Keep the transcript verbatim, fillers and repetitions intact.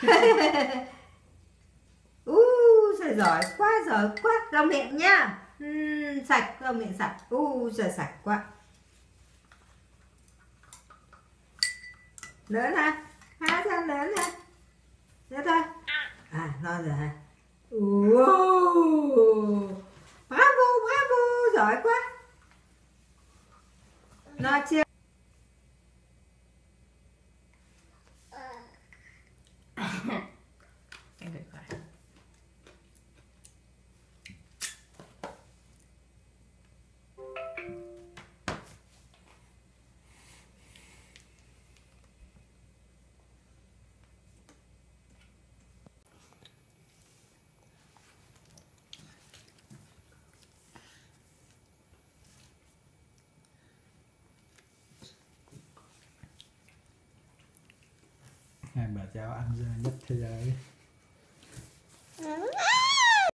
u trời giỏi quá, giỏi quá. Lau miệng nhá. Uhm, sạch, lau miệng sạch. u trời sạch quá. Lớn ha, ha sao lớn ha. Thế thôi. À no rồi hả? Wow. Bravo, bravo, giỏi quá. No chưa? Hai bà cháu ăn ra nhất thế giới.